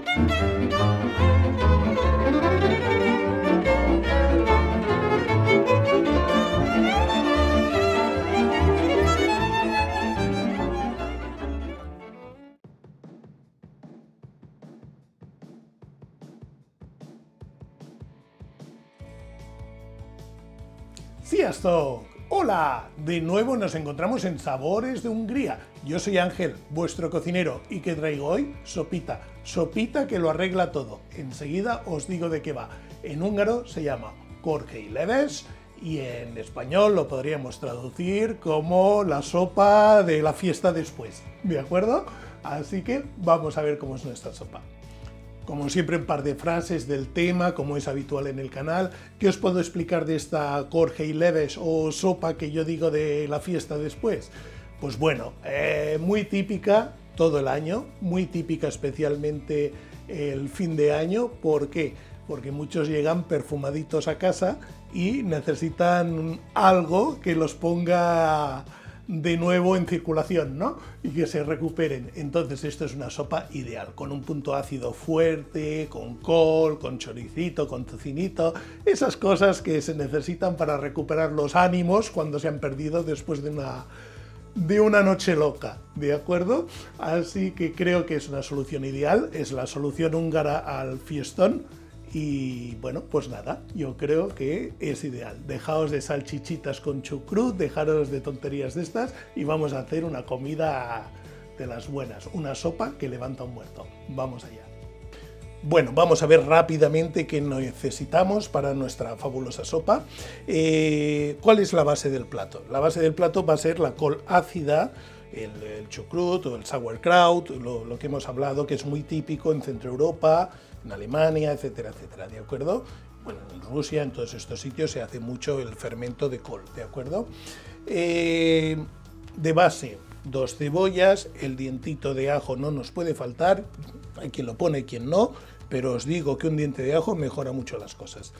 ¡Sziasztok! ¡Hola! De nuevo nos encontramos en Sabores de Hungría. Yo soy Ángel, vuestro cocinero, y ¿qué traigo hoy? Sopita. Sopita que lo arregla todo. Enseguida os digo de qué va. En húngaro se llama korhely leves y en español lo podríamos traducir como la sopa de la fiesta después. ¿De acuerdo? Así que vamos a ver cómo es nuestra sopa. Como siempre, un par de frases del tema, como es habitual en el canal. ¿Qué os puedo explicar de esta korhely leves o sopa que yo digo de la fiesta después? Pues bueno, muy típica todo el año, muy típica especialmente el fin de año. ¿Por qué? Porque muchos llegan perfumaditos a casa y necesitan algo que los ponga de nuevo en circulación, ¿no? Y que se recuperen. Entonces esto es una sopa ideal, con un punto ácido fuerte, con col, con choricito, con tocinito, esas cosas que se necesitan para recuperar los ánimos cuando se han perdido después de una noche loca, ¿de acuerdo? Así que creo que es una solución ideal, es la solución húngara al fiestón. Y bueno, pues nada, yo creo que es ideal. Dejaos de salchichitas con chucrut, dejaros de tonterías de estas y vamos a hacer una comida de las buenas, una sopa que levanta un muerto. Vamos allá. Bueno, vamos a ver rápidamente qué necesitamos para nuestra fabulosa sopa. ¿Cuál es la base del plato? La base del plato va a ser la col ácida, el chucrut o el sauerkraut, lo que hemos hablado, que es muy típico en Centro Europa, en Alemania, etcétera, etcétera, ¿de acuerdo? Bueno, en Rusia, en todos estos sitios se hace mucho el fermento de col, ¿de acuerdo? De base, 2 cebollas, el dientito de ajo no nos puede faltar, hay quien lo pone, quien no, pero os digo que un diente de ajo mejora mucho las cosas.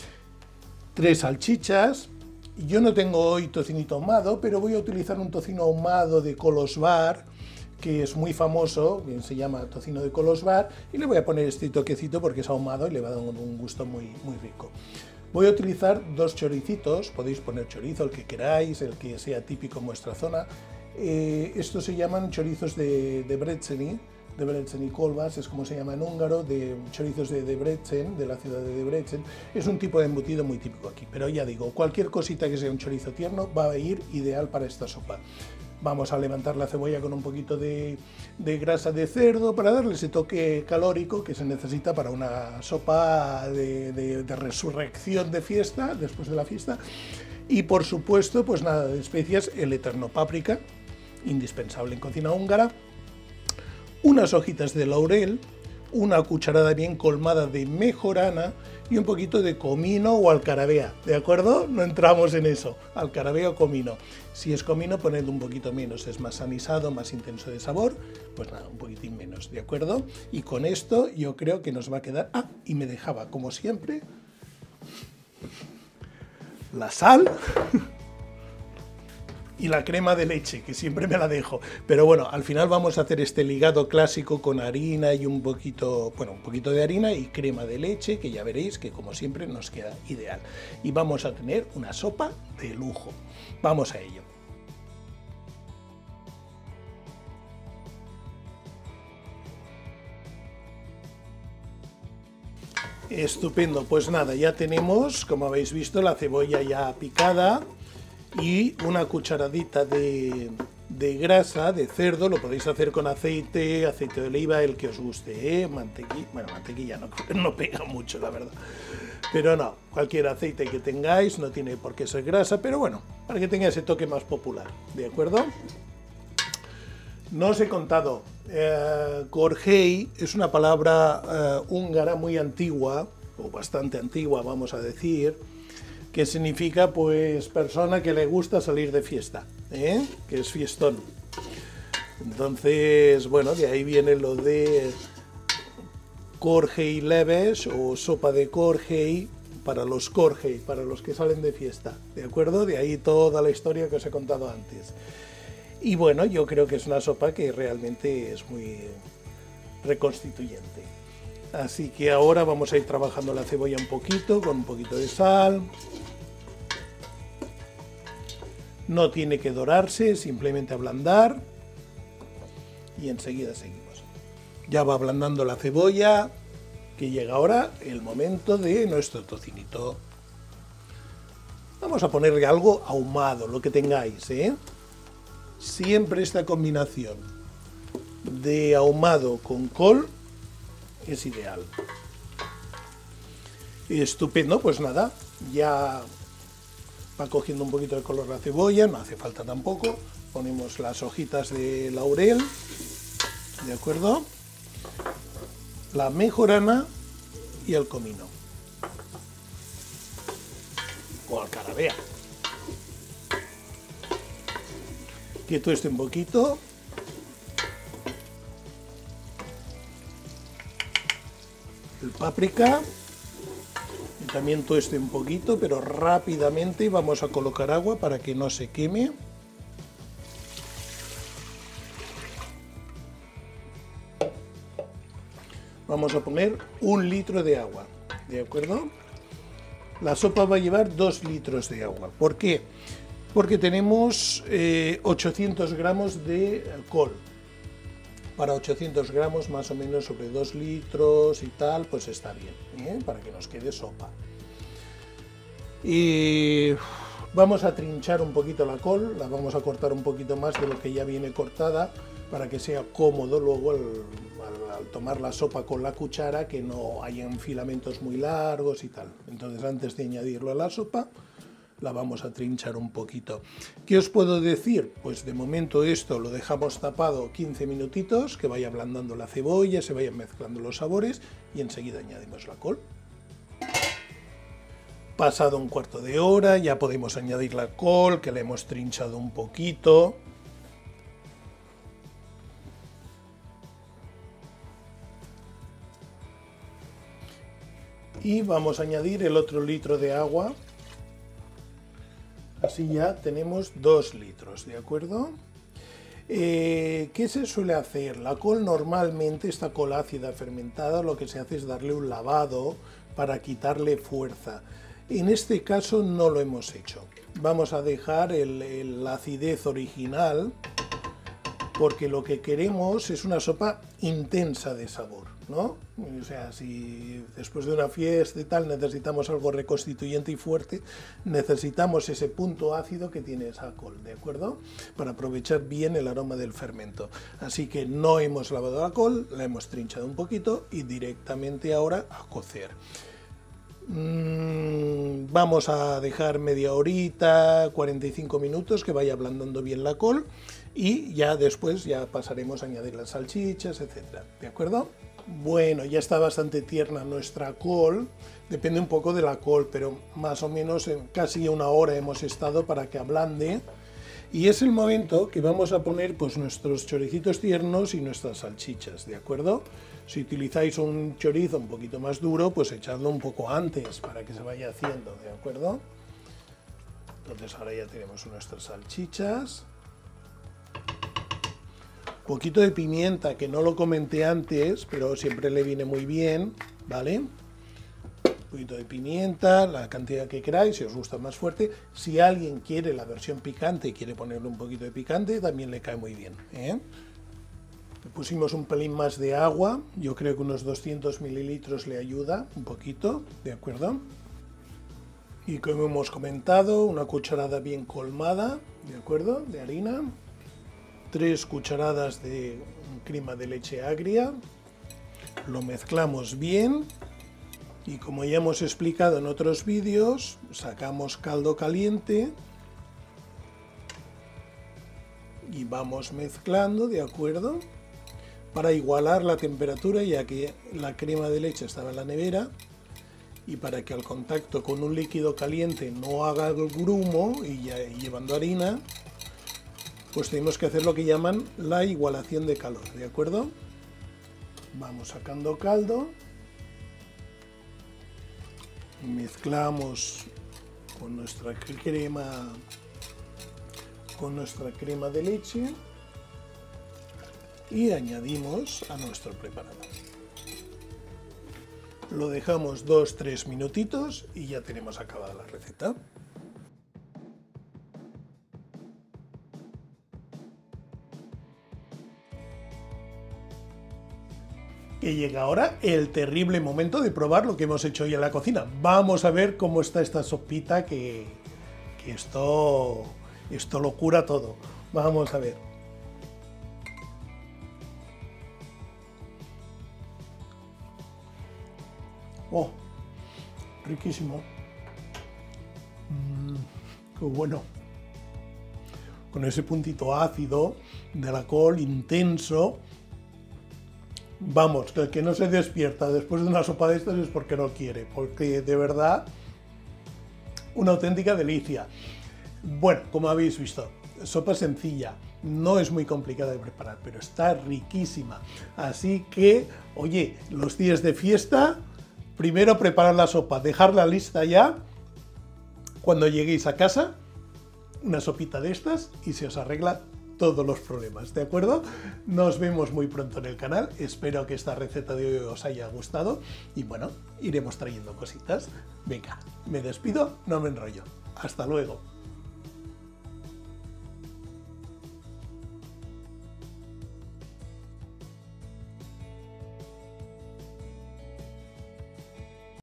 3 salchichas. Yo no tengo hoy tocinito ahumado, pero voy a utilizar un tocino ahumado de Kolozsvár, que es muy famoso, que se llama tocino de Kolozsvár, y le voy a poner este toquecito porque es ahumado y le va a dar un gusto muy, muy rico. Voy a utilizar 2 choricitos, podéis poner chorizo, el que queráis, el que sea típico en vuestra zona. Estos se llaman chorizos de Debreceni kolbász, es como se llama en húngaro, de chorizos de Debrecen, de la ciudad de Debrecen. Es un tipo de embutido muy típico aquí, pero ya digo, cualquier cosita que sea un chorizo tierno va a ir ideal para esta sopa. Vamos a levantar la cebolla con un poquito de grasa de cerdo para darle ese toque calórico que se necesita para una sopa de resurrección de fiesta, después de la fiesta. Y por supuesto, pues nada de especias, el eterno páprica, indispensable en cocina húngara, unas hojitas de laurel, una cucharada bien colmada de mejorana y un poquito de comino o alcarabea, ¿de acuerdo? No entramos en eso, alcarabea o comino. Si es comino, poned un poquito menos, es más anisado, más intenso de sabor, pues nada, un poquitín menos, ¿de acuerdo? Y con esto yo creo que nos va a quedar... Ah, y me dejaba, como siempre, la sal y la crema de leche, que siempre me la dejo. Pero bueno, al final vamos a hacer este ligado clásico con harina y un poquito de harina y crema de leche, que ya veréis que como siempre nos queda ideal. Y vamos a tener una sopa de lujo. Vamos a ello. Estupendo, pues nada, ya tenemos, como habéis visto, la cebolla ya picada y una cucharadita de grasa de cerdo. Lo podéis hacer con aceite de oliva, el que os guste, ¿eh? Mantequilla no pega mucho, la verdad. Pero no, cualquier aceite que tengáis, no tiene por qué ser grasa, pero bueno, para que tenga ese toque más popular, ¿de acuerdo? No os he contado, korhely es una palabra húngara muy antigua, o bastante antigua, vamos a decir, que significa pues persona que le gusta salir de fiesta, que es fiestón. Entonces, bueno, de ahí viene lo de korhely leves o sopa de korhely para los que salen de fiesta, ¿de acuerdo? De ahí toda la historia que os he contado antes. Y bueno, yo creo que es una sopa que realmente es muy reconstituyente. Así que ahora vamos a ir trabajando la cebolla un poquito, con un poquito de sal. No tiene que dorarse, simplemente ablandar. Y enseguida seguimos. Ya va ablandando la cebolla, que llega ahora el momento de nuestro tocinito. Vamos a ponerle algo ahumado, lo que tengáis, ¿eh? Siempre esta combinación de ahumado con col es ideal. Estupendo, pues nada, ya va cogiendo un poquito de color la cebolla, no hace falta tampoco. Ponemos las hojitas de laurel, ¿de acuerdo? La mejorana y el comino. O alcarabea. Que tueste un poquito. El páprica. Y también tueste un poquito, pero rápidamente vamos a colocar agua para que no se queme. Vamos a poner 1 litro de agua, ¿de acuerdo? La sopa va a llevar 2 litros de agua. ¿Por qué? Porque tenemos 800 gramos de col. Para 800 gramos, más o menos sobre 2 litros y tal, pues está bien, ¿eh? Para que nos quede sopa. Y vamos a trinchar un poquito la col, la vamos a cortar un poquito más de lo que ya viene cortada, para que sea cómodo luego al tomar la sopa con la cuchara, que no hayan filamentos muy largos y tal. Entonces, antes de añadirlo a la sopa, la vamos a trinchar un poquito. ¿Qué os puedo decir? Pues de momento esto lo dejamos tapado 15 minutitos, que vaya ablandando la cebolla, se vayan mezclando los sabores y enseguida añadimos la col. Pasado 1/4 de hora ya podemos añadir la col, que la hemos trinchado un poquito. Y vamos a añadir el otro litro de agua. Así ya tenemos 2 litros, ¿de acuerdo? ¿Qué se suele hacer? La col normalmente, esta col ácida fermentada, lo que se hace es darle un lavado para quitarle fuerza. En este caso no lo hemos hecho. Vamos a dejar la acidez original, porque lo que queremos es una sopa intensa de sabor, ¿no? O sea, si después de una fiesta y tal necesitamos algo reconstituyente y fuerte, necesitamos ese punto ácido que tiene esa col, ¿de acuerdo? Para aprovechar bien el aroma del fermento. Así que no hemos lavado la col, la hemos trinchado un poquito y directamente ahora a cocer. Vamos a dejar media horita, 45 minutos, que vaya ablandando bien la col, y ya después ya pasaremos a añadir las salchichas, etcétera, ¿de acuerdo? Bueno, ya está bastante tierna nuestra col, depende un poco de la col, pero más o menos en casi 1 hora hemos estado para que ablande, y es el momento que vamos a poner pues nuestros choricitos tiernos y nuestras salchichas, ¿de acuerdo? Si utilizáis un chorizo un poquito más duro, pues echadlo un poco antes para que se vaya haciendo, ¿de acuerdo? Entonces ahora ya tenemos nuestras salchichas. Un poquito de pimienta, que no lo comenté antes, pero siempre le viene muy bien, ¿vale? Un poquito de pimienta, la cantidad que queráis, si os gusta más fuerte. Si alguien quiere la versión picante y quiere ponerle un poquito de picante, también le cae muy bien, ¿eh? Le pusimos un pelín más de agua, yo creo que unos 200 mililitros le ayuda un poquito, ¿de acuerdo? Y como hemos comentado, una cucharada bien colmada, ¿de acuerdo?, de harina, 3 cucharadas de crema de leche agria, lo mezclamos bien y, como ya hemos explicado en otros vídeos, sacamos caldo caliente y vamos mezclando, ¿de acuerdo?, para igualar la temperatura, ya que la crema de leche estaba en la nevera, y para que al contacto con un líquido caliente no haga el grumo, y ya llevando harina, pues tenemos que hacer lo que llaman la igualación de calor, ¿de acuerdo? Vamos sacando caldo, mezclamos con nuestra crema de leche y añadimos a nuestro preparado. Lo dejamos 2-3 minutitos y ya tenemos acabada la receta. Que llega ahora el terrible momento de probar lo que hemos hecho hoy en la cocina. Vamos a ver cómo está esta sopita que esto lo cura todo. Vamos a ver. ¡Oh! Riquísimo. ¡Qué bueno! Con ese puntito ácido de la col intenso. Vamos, que el que no se despierta después de una sopa de estas es porque no quiere, porque de verdad, una auténtica delicia. Bueno, como habéis visto, sopa sencilla, no es muy complicada de preparar, pero está riquísima. Así que, oye, los días de fiesta, primero preparar la sopa, dejarla lista ya, cuando lleguéis a casa, una sopita de estas y se os arregla todos los problemas, ¿de acuerdo? Nos vemos muy pronto en el canal, espero que esta receta de hoy os haya gustado y bueno, iremos trayendo cositas. Venga, me despido, no me enrollo. Hasta luego.